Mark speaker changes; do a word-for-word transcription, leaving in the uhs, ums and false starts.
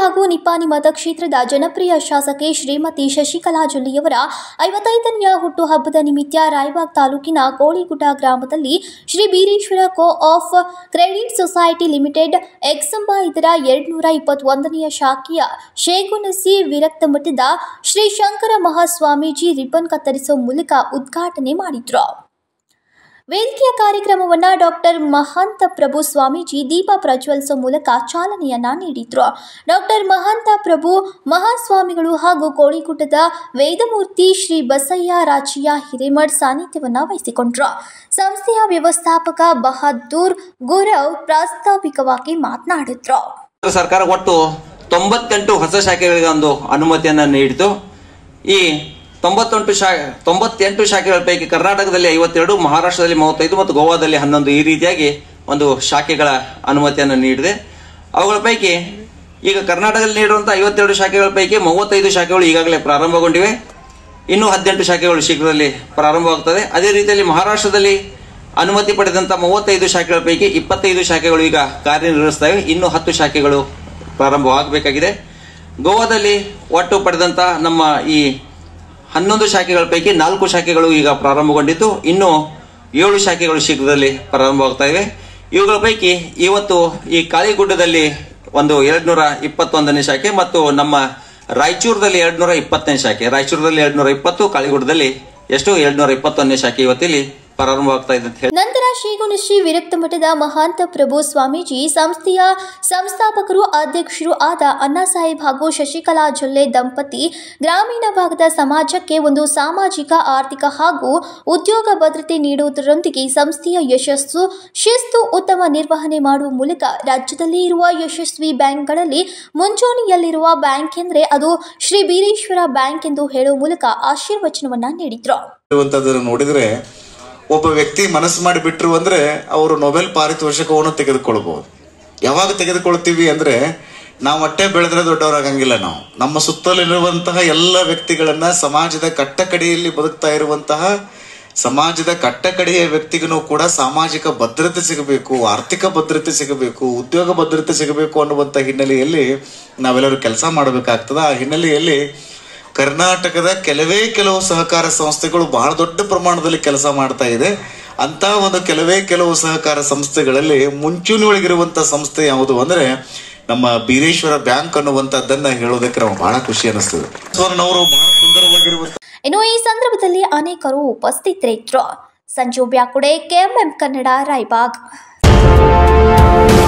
Speaker 1: ಹಾಗೂ ನಿಪ್ಪಾಣಿ ಮತಕ್ಷೇತ್ರದ ಜನಪ್ರಿಯ ಶಾಸಕಿ ಶ್ರೀಮತಿ ಶಶಿಕಲಾ ಜೊಲ್ಲೆಯವರ ಐವತ್ತೈದನೆಯ ಹುಟ್ಟುಹಬ್ಬದ ನಿಮಿತ್ತ ರಾಯಬಾಗ್ ತಾಲೂಕಿನ ಕೋಳಿಗುಡ್ಡ ಗ್ರಾಮದಲ್ಲಿ Shri Bireshwar co-op credit society limited Yaksamba ಇದರ ಎರಡುನೂರ ಇಪ್ಪತ್ತೊಂದನೆಯ ಶಾಖೆಯ ಶೇಗುಣಸಿ ವಿರಕ್ತ ಮಠದ ಶ್ರೀ ಶಂಕರ ಮಹಾಸ್ವಾಮೀಜಿ ರಿಬ್ಬನ್ ಕತ್ತರಿಸುವ ಮೂಲಕ ಉದ್ಘಾಟನೆ ಮಾಡಿದರು. ವೇದಿಕೆಯ ಕಾರ್ಯಕ್ರಮವನ್ನು ಡಾಕ್ಟರ್ ಮಹಾಂತ ಪ್ರಭು ಸ್ವಾಮೀಜಿ ದೀಪ ಪ್ರಜ್ವಲಿಸುವ ಮೂಲಕ ಚಾಲನೆಯನ್ನ ನೀಡಿದ್ರು. ಡಾಕ್ಟರ್ ಮಹಾಂತ ಪ್ರಭು ಮಹಾಸ್ವಾಮಿಗಳು ಹಾಗೂ ಕೋಳಿಗುಡ್ಡದ ವೇದಮೂರ್ತಿ ಶ್ರೀ ಬಸಯ್ಯ ರಾಚಿಯ ಹಿರೇಮಠ್ ಸಾನ್ನಿಧ್ಯವನ್ನ ವಹಿಸಿಕೊಂಡ್ರು. ಸಂಸ್ಥೆಯ ವ್ಯವಸ್ಥಾಪಕ ಬಹದ್ದೂರ್ ಗುರವ್ ಪ್ರಾಸ್ತಾವಿಕವಾಗಿ ಮಾತನಾಡಿದ್ರು.
Speaker 2: ಸರ್ಕಾರ ಒಟ್ಟು ತೊಂಬತ್ತೆಂಟು ಹೊಸ ಶಾಖೆಗಳಿಗೆ ಒಂದು ಅನುಮತಿಯನ್ನ ನೀಡಿತು. ಈ ತೊಂಬತ್ತೆಂಟು ಶಾ ತೊಂಬತ್ತೆಂಟು ಶಾಖೆಗಳ ಪೈಕಿ ಕರ್ನಾಟಕದಲ್ಲಿ ಐವತ್ತೆರಡು, ಮಹಾರಾಷ್ಟ್ರದಲ್ಲಿ ಮೂವತ್ತೈದು ಮತ್ತು ಗೋವಾದಲ್ಲಿ ಹನ್ನೊಂದು ಈ ರೀತಿಯಾಗಿ ಒಂದು ಶಾಖೆಗಳ ಅನುಮತಿಯನ್ನು ನೀಡಿದೆ. ಅವುಗಳ ಪೈಕಿ ಈಗ ಕರ್ನಾಟಕದಲ್ಲಿ ನೀಡಿರುವಂತಹ ಐವತ್ತೆರಡು ಶಾಖೆಗಳ ಪೈಕಿ ಮೂವತ್ತೈದು ಶಾಖೆಗಳು ಈಗಾಗಲೇ ಪ್ರಾರಂಭಗೊಂಡಿವೆ. ಇನ್ನೂ ಹದಿನೆಂಟು ಶಾಖೆಗಳು ಶೀಘ್ರದಲ್ಲಿ ಪ್ರಾರಂಭವಾಗುತ್ತದೆ. ಅದೇ ರೀತಿಯಲ್ಲಿ ಮಹಾರಾಷ್ಟ್ರದಲ್ಲಿ ಅನುಮತಿ ಪಡೆದಂತಹ ಮೂವತ್ತೈದು ಶಾಖೆಗಳ ಪೈಕಿ ಇಪ್ಪತ್ತೈದು ಶಾಖೆಗಳು ಈಗ ಕಾರ್ಯನಿರ್ವಹಿಸುತ್ತವೆ. ಇನ್ನೂ ಹತ್ತು ಶಾಖೆಗಳು ಪ್ರಾರಂಭವಾಗಬೇಕಾಗಿದೆ. ಗೋವಾದಲ್ಲಿ ಒಟ್ಟು ಪಡೆದಂತಹ ನಮ್ಮ ಈ ಹನ್ನೊಂದು ಶಾಖೆಗಳ ಪೈಕಿ ನಾಲ್ಕು ಶಾಖೆಗಳು ಈಗ ಪ್ರಾರಂಭಗೊಂಡಿದ್ದು ಇನ್ನು ಏಳು ಶಾಖೆಗಳು ಶೀಘ್ರದಲ್ಲಿ ಪ್ರಾರಂಭವಾಗ್ತಾ ಇವೆ. ಇವುಗಳ ಪೈಕಿ ಇವತ್ತು ಈ ಕಾಳಿಗುಡ್ಡದಲ್ಲಿ ಒಂದು ಎರಡ್ನೂರ ಇಪ್ಪತ್ತೊಂದನೇ ಶಾಖೆ ಮತ್ತು ನಮ್ಮ ರಾಯಚೂರದಲ್ಲಿ ಎರಡ್ನೂರ ಇಪ್ಪತ್ತನೇ ಶಾಖೆ, ರಾಯಚೂರದಲ್ಲಿ ಎರಡ್ನೂರ ಇಪ್ಪತ್ತು, ಕಾಳಿಗುಡ್ಡದಲ್ಲಿ ಎಷ್ಟು ಎರಡ್ನೂರ ಇಪ್ಪತ್ತೊಂದನೇ ಶಾಖೆ ಇವತ್ತಿಲ್ಲಿ ಪ್ರಾರಂಭವಾಗ್ತಾ ಇದೆ ಅಂತ ಹೇಳಿ.
Speaker 1: ನಂತರ ಶ್ರೀಗುಣಶ್ರೀ ವಿರಕ್ತ ಮಠದ ಮಹಾಂತ ಪ್ರಭು ಸ್ವಾಮೀಜಿ ಸಂಸ್ಥೆಯ ಸಂಸ್ಥಾಪಕರು ಅಧ್ಯಕ್ಷರು ಆದ ಅಣ್ಣಾಸಾಹೇಬ್ ಹಾಗೂ ಶಶಿಕಲಾ ಜೊಲ್ಲೆ ದಂಪತಿ ಗ್ರಾಮೀಣ ಭಾಗದ ಸಮಾಜಕ್ಕೆ ಒಂದು ಸಾಮಾಜಿಕ, ಆರ್ಥಿಕ ಹಾಗೂ ಉದ್ಯೋಗ ಭದ್ರತೆ ನೀಡುವುದರೊಂದಿಗೆ ಸಂಸ್ಥೆಯ ಯಶಸ್ಸು, ಶಿಸ್ತು, ಉತ್ತಮ ನಿರ್ವಹಣೆ ಮಾಡುವ ಮೂಲಕ ರಾಜ್ಯದಲ್ಲಿ ಇರುವ ಯಶಸ್ವಿ ಬ್ಯಾಂಕ್ಗಳಲ್ಲಿ ಮುಂಚೂಣಿಯಲ್ಲಿರುವ ಬ್ಯಾಂಕ್ ಎಂದರೆ ಅದು ಶ್ರೀ ಬೀರೇಶ್ವರ ಬ್ಯಾಂಕ್ ಎಂದು ಹೇಳುವ ಮೂಲಕ ಆಶೀರ್ವಚನವನ್ನ ನೀಡಿದ್ರು.
Speaker 3: ನೋಡಿದ್ರೆ ಒಬ್ಬ ವ್ಯಕ್ತಿ ಮನಸ್ಸು ಮಾಡಿ ಬಿಟ್ರು ಅಂದ್ರೆ ಅವರು ನೊಬೆಲ್ ಪಾರಿತೋಷಕವನ್ನು ತೆಗೆದುಕೊಳ್ಬಹುದು. ಯಾವಾಗ ತೆಗೆದುಕೊಳ್ತೀವಿ ಅಂದ್ರೆ ನಾವು ಅಟ್ಟೆ ಬೆಳೆದ್ರೆ ದೊಡ್ಡವರಾಗಂಗಿಲ್ಲ. ನಾವು ನಮ್ಮ ಸುತ್ತಲಿರುವಂತಹ ಎಲ್ಲ ವ್ಯಕ್ತಿಗಳನ್ನ ಸಮಾಜದ ಕಟ್ಟಕಡೆಯಲ್ಲಿ ಬದುಕ್ತಾ ಇರುವಂತಹ ಸಮಾಜದ ಕಟ್ಟಕಡೆಯ ವ್ಯಕ್ತಿಗೂ ಕೂಡ ಸಾಮಾಜಿಕ ಭದ್ರತೆ ಸಿಗಬೇಕು, ಆರ್ಥಿಕ ಭದ್ರತೆ ಸಿಗಬೇಕು, ಉದ್ಯೋಗ ಭದ್ರತೆ ಸಿಗಬೇಕು ಅನ್ನುವಂಥ ಹಿನ್ನೆಲೆಯಲ್ಲಿ ನಾವೆಲ್ಲರೂ ಕೆಲಸ ಮಾಡಬೇಕಾಗ್ತದೆ. ಆ ಹಿನ್ನೆಲೆಯಲ್ಲಿ ಕರ್ನಾಟಕದ ಕೆಲವೇ ಕೆಲವು ಸಹಕಾರ ಸಂಸ್ಥೆಗಳು ಬಹಳ ದೊಡ್ಡ ಪ್ರಮಾಣದಲ್ಲಿ ಕೆಲಸ ಮಾಡ್ತಾ ಇದೆ. ಅಂತ ಒಂದು ಕೆಲವೇ ಕೆಲವು ಸಹಕಾರ ಸಂಸ್ಥೆಗಳಲ್ಲಿ ಮುಂಚೂಣಿ ಒಳಗಿರುವಂತ ಸಂಸ್ಥೆ ಯಾವುದು ಅಂದ್ರೆ ನಮ್ಮ ಬೀರೇಶ್ವರ ಬ್ಯಾಂಕ್ ಅನ್ನುವಂಥದ್ದನ್ನ ಹೇಳೋದಕ್ಕೆ ನಾವು ಬಹಳ ಖುಷಿ ಅನಿಸ್ತದೆ. ಅವರು ಬಹಳ ಸುಂದರವಾಗಿರುವಂತ
Speaker 1: ಇನ್ನು ಈ ಸಂದರ್ಭದಲ್ಲಿ ಅನೇಕರು ಉಪಸ್ಥಿತರಿದ್ದರು. ಸಂಜು ಬ್ಯಾಕುಡೆ, ಕೆಎಂಎಂ ಕನ್ನಡ, ರಾಯಬಾಗ್.